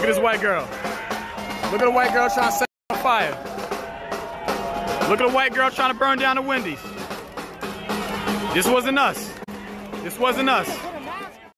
at this white girl. Look at the white girl trying to set on fire. Look at the white girl trying to burn down the Wendy's. This wasn't us. This wasn't us.